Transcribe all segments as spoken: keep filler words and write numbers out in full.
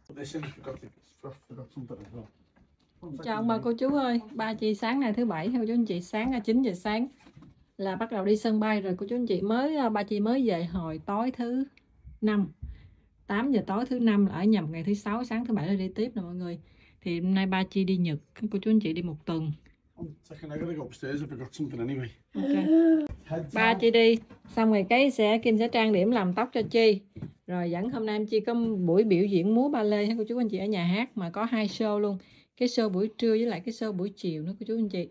Chào ông bà cô chú ơi, ba chị sáng nay thứ bảy, cô chú anh chị, sáng là chín giờ sáng là bắt đầu đi sân bay rồi cô chú anh chị. Mới ba chị mới về hồi tối thứ năm, tám giờ tối thứ năm là ở nhầm ngày thứ sáu, sáng thứ bảy là đi tiếp nè mọi người. Thì hôm nay ba chị đi Nhật, cô chú anh chị đi một tuần. Okay. Ba chị đi xong rồi cái sẽ Kim sẽ trang điểm làm tóc cho Chi, rồi dẫn hôm nay em Chi có buổi biểu diễn múa ba lê cô chú anh chị ở nhà hát, mà có hai show luôn, cái show buổi trưa với lại cái show buổi chiều nữa cô chú anh chị.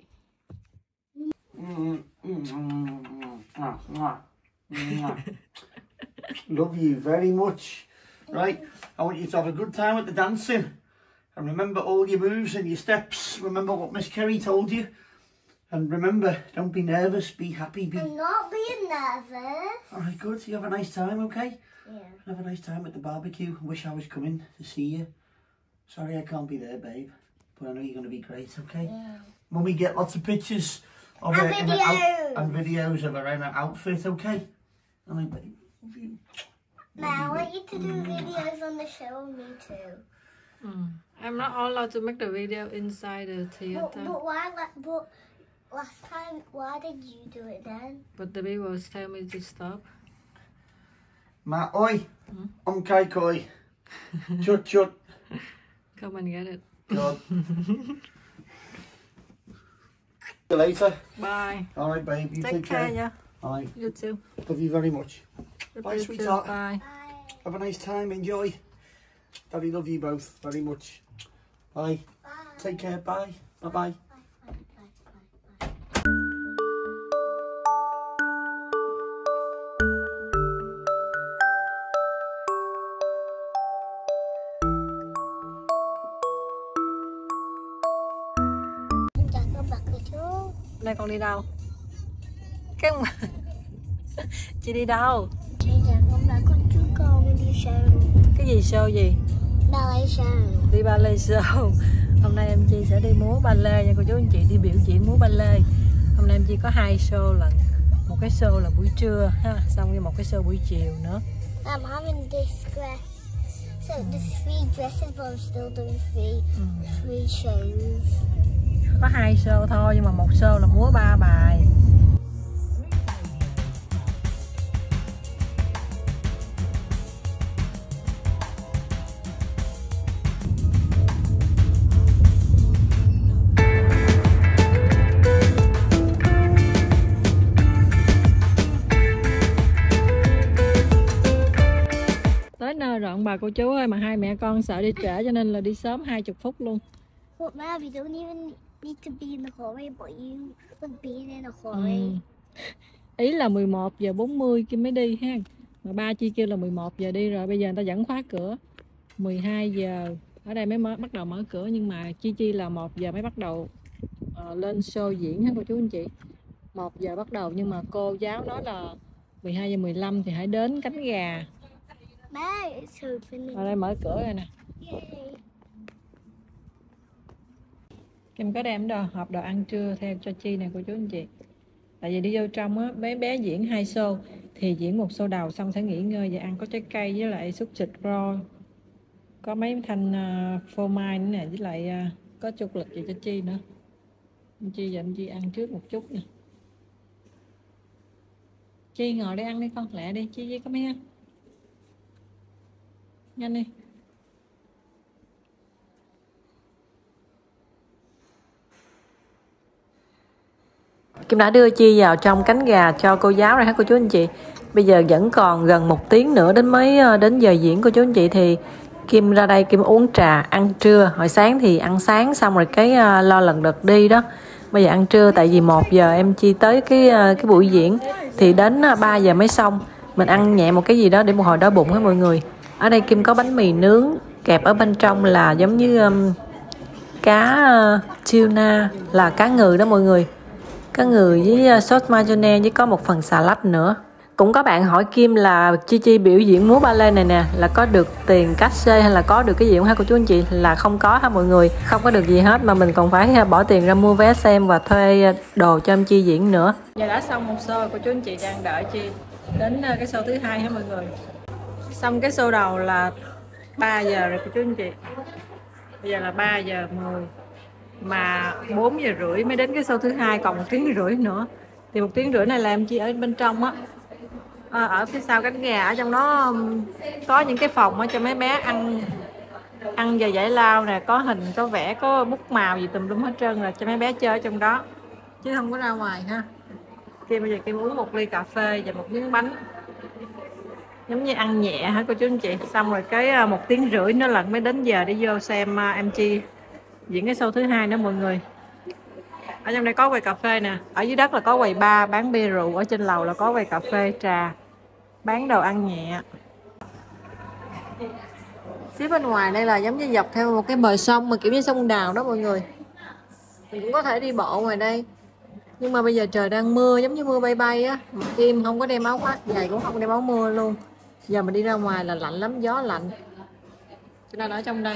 Love you very much. Right, I want you to have a good time at the dancing and remember all your moves and your steps. Remember what Miss Kerry told you. And remember, don't be nervous, be happy. Be... I'm not being nervous. Alright, good. So you have a nice time, okay? Yeah. Have a nice time at the barbecue. I wish I was coming to see you. Sorry I can't be there, babe. But I know you're going to be great, okay? Yeah. Mummy, get lots of pictures of and her videos. In her out and videos of her in her outfit, okay? And I babe, love you. Now I want you to do videos on the show with me too. Mm. I'm not allowed to make the video inside the theater. But, but why? But last time, why did you do it then? But the people tell me to stop. Ma oi, um kai koi, chut chut. Come and get it. God. See you later. Bye. All right, babe. You take, take care. care. Yeah. All right. You too. Love you very much. Love Bye, you sweetheart. Too. Bye. Bye. Have a nice time. Enjoy. Daddy love you both very much. Bye. Bye. Take care. Bye. Bye bye. Đây con đi đâu? Cái chị đi đâu? Chị dẫn con bà con chú con đi show. Cái gì show gì? Ballet show. Đi ballet show. Hôm nay em Chi sẽ đi múa ballet nha cô chú anh chị, đi biểu diễn múa ballet. Hôm nay em Chi có hai show lần. Một cái show là buổi trưa ha, xong với một cái show buổi chiều nữa. I'm having this dress. So there's three dresses but I'm still doing three, ừ. three shows. Có hai show thôi nhưng mà một show là múa ba bài. Tới nơi rồi ông bà cô chú ơi, mà hai mẹ con sợ đi trễ cho nên là đi sớm hai mươi phút luôn. But Mom, you don't even need to be in the hallway, but you would be in the hallway. Ừ. Ý là mười một giờ bốn mươi Kim mới đi ha. Mà ba Chi kêu là mười một giờ đi rồi, bây giờ người ta vẫn khóa cửa. mười hai giờ ở đây mới mở, bắt đầu mở cửa, nhưng mà Chi Chi là một giờ mới bắt đầu uh, lên show diễn ha cô chú anh chị. một giờ bắt đầu nhưng mà cô giáo nói là mười hai giờ mười lăm thì hãy đến cánh gà. Ở đây mở cửa rồi nè. Yay. Kim có đem đồ hộp đồ ăn trưa theo cho Chi nè cô chú anh chị. Tại vì đi vô trong á, bé bé diễn hai show thì diễn một show đầu xong sẽ nghỉ ngơi và ăn có trái cây với lại xúc xịt raw, có mấy thanh uh, phô mai nữa nè, với lại uh, có chục lịch gì cho Chi nữa. Anh Chi và anh Chi ăn trước một chút nè. Chi ngồi đây ăn đi con, lẹ đi Chi Chi có mấy ăn. Nhanh đi. Kim đã đưa Chi vào trong cánh gà cho cô giáo rồi hả cô chú anh chị. Bây giờ vẫn còn gần một tiếng nữa đến mới đến giờ diễn cô chú anh chị, thì Kim ra đây Kim uống trà ăn trưa. Hồi sáng thì ăn sáng xong rồi cái uh, lo lần đợt đi đó. Bây giờ ăn trưa tại vì một giờ em Chi tới cái uh, cái buổi diễn thì đến uh, ba giờ mới xong. Mình ăn nhẹ một cái gì đó để một hồi đói bụng hết mọi người. Ở đây Kim có bánh mì nướng, kẹp ở bên trong là giống như um, cá uh, tuna, là cá ngừ đó mọi người. Cá ngừ với uh, sốt mayonnaise với có một phần xà lách nữa. Cũng có bạn hỏi Kim là Chi Chi biểu diễn múa ballet này nè là có được tiền cát-xê hay là có được cái gì không ha cô chú anh chị? Là không có ha mọi người, không có được gì hết mà mình còn phải bỏ tiền ra mua vé xem và thuê đồ cho em Chi diễn nữa. Giờ đã xong một show, cô chú anh chị đang đợi Chi đến cái show thứ hai ha mọi người. Xong cái show đầu là ba giờ rồi cô chú anh chị. Bây giờ là ba giờ mười. Mà bốn giờ rưỡi mới đến cái show thứ hai, còn một tiếng rưỡi nữa. Thì một tiếng rưỡi này là em Chi ở bên trong á. À, ở phía sau cánh gà, ở trong đó có những cái phòng á cho mấy bé ăn ăn giờ giải lao nè, có hình, có vẽ, có bút màu gì tùm lum hết trơn, là cho mấy bé chơi ở trong đó. Chứ không có ra ngoài ha. Kim bây giờ Kim uống một ly cà phê và một miếng bánh. Giống như ăn nhẹ hả cô chú anh chị. Xong rồi cái một tiếng rưỡi nữa là mới đến giờ để vô xem uh, em Chi diễn cái show thứ hai nữa mọi người. Ở trong đây có quầy cà phê nè, ở dưới đất là có quầy bar bán bia rượu, ở trên lầu là có quầy cà phê trà, bán đồ ăn nhẹ. Phía bên ngoài đây là giống như dọc theo một cái bờ sông mà kiểu như sông Đào đó mọi người. Mình cũng có thể đi bộ ngoài đây. Nhưng mà bây giờ trời đang mưa, giống như mưa bay bay á. Kim không có đem áo khoác, giày cũng không đem áo mưa luôn. Giờ mình đi ra ngoài là lạnh lắm, gió lạnh. Cho nên ở trong đây.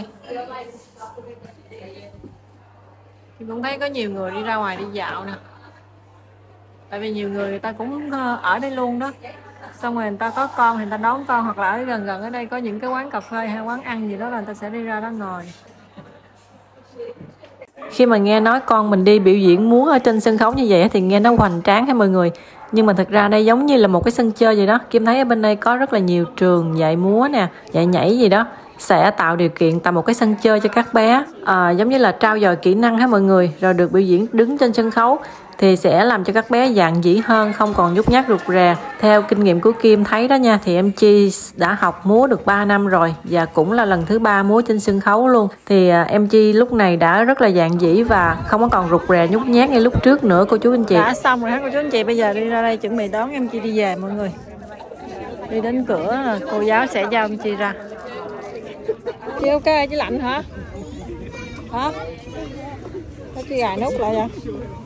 Kim cũng thấy có nhiều người đi ra ngoài đi dạo nè. Tại vì nhiều người người ta cũng ở đây luôn đó. Xong rồi người ta có con thì người ta đón con, hoặc là ở gần gần ở đây có những cái quán cà phê hay quán ăn gì đó là người ta sẽ đi ra đó ngồi. Khi mà nghe nói con mình đi biểu diễn múa ở trên sân khấu như vậy thì nghe nó hoành tráng hết mọi người. Nhưng mà thực ra đây giống như là một cái sân chơi vậy đó. Kim thấy ở bên đây có rất là nhiều trường dạy múa nè, dạy nhảy gì đó, sẽ tạo điều kiện tạo một cái sân chơi cho các bé, à, giống như là trau dồi kỹ năng hết mọi người, rồi được biểu diễn đứng trên sân khấu thì sẽ làm cho các bé dạn dĩ hơn, không còn nhút nhát rụt rè. Theo kinh nghiệm của Kim thấy đó nha, thì em Chi đã học múa được ba năm rồi và cũng là lần thứ ba múa trên sân khấu luôn. Thì à, em Chi lúc này đã rất là dạn dĩ và không có còn rụt rè nhút nhát như lúc trước nữa cô chú anh chị. Đã xong rồi hả cô chú anh chị, bây giờ đi ra đây chuẩn bị đón em Chi đi về mọi người. Đi đến cửa là cô giáo sẽ giao em Chi ra. Chị ok, chị lạnh hả? Hả? Có chị gài nút lại vậy?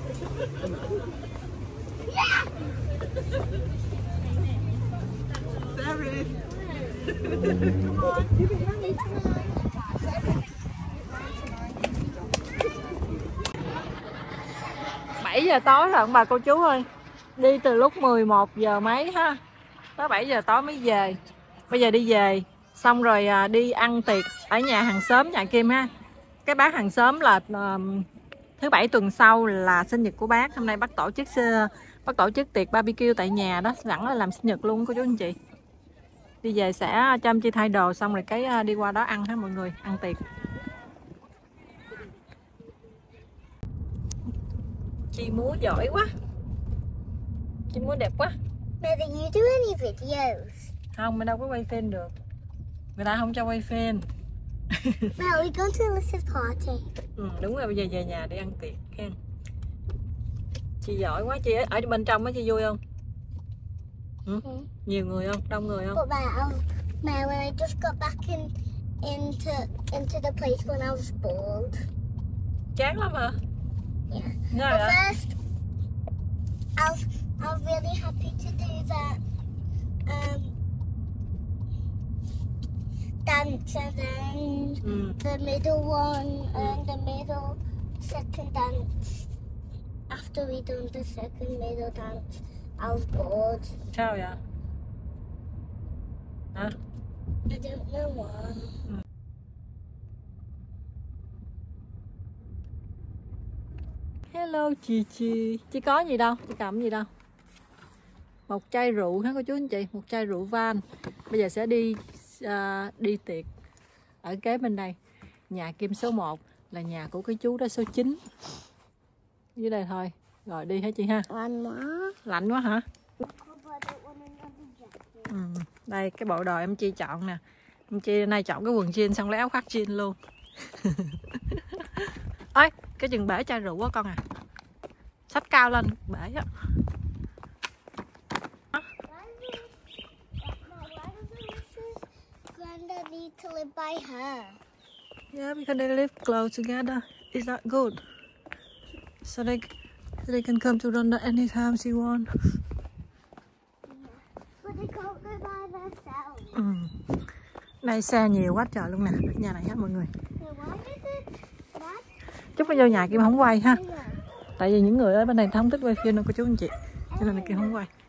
bảy giờ tối rồi bà cô chú ơi. Đi từ lúc mười một giờ mấy ha. Tới bảy giờ tối mới về. Bây giờ đi về xong rồi à, đi ăn tiệc ở nhà hàng xóm nhà Kim ha. Cái bác hàng xóm là uh, thứ bảy tuần sau là sinh nhật của bác. Hôm nay bác tổ chức bác tổ chức tiệc barbecue tại nhà đó, sẵn là làm sinh nhật luôn cô chú anh chị. Đi về sẽ cho em Chi thay đồ xong rồi cái đi qua đó ăn ha mọi người, ăn tiệc. Chi múa giỏi quá. Chi múa đẹp quá. Mother, you do any videos? Không, mình đâu có quay phim được. Người ta không cho quay phim. Well, we go to Alyssa's party. Ừ, đúng rồi, bây giờ về nhà đi ăn tiệc khen. Chị giỏi quá. Chị ở bên trong á, chị vui không? Ừ? Ừ. Nhiều người không? Đông người không? But Mel, Mel, when I just got back in into into the place when I was bored. Chán lắm hả? Yeah. Rồi But hả? first, I was I was really happy to do that um, dance, and then Ừ. the middle one and the middle second dance. After we done the second middle dance, I was bored. Sao vậy? Hả? I don't know why. Hello chị chị. Chị có gì đâu, chị cầm gì đâu. Một chai rượu hả cô chú anh chị, một chai rượu van. Bây giờ sẽ đi uh, đi tiệc ở kế bên đây. Nhà Kim số một là nhà của cái chú đó số chín. Dưới đây thôi. Rồi đi hả chị ha? Lạnh quá. Lạnh quá hả? Ừ. Đây cái bộ đồ em Chi chọn nè. Em Chi nay chọn cái quần jean xong lấy áo khoác jean luôn. Ôi, cái chừng bể chai rượu quá con à. Xách cao lên bể á. Granddad need to live by her. Yeah, because they live close together. Is that good? So they so they can come to London anytime she want. But they can't go by themselves. Ừ. Đây xe nhiều quá trời luôn nè, nhà này hết mọi người. Chút nó vô nhà Kim không quay ha. Tại vì những người ở bên này không thích quay phim đâu cô chú anh chị. Cho nên là Kim không quay.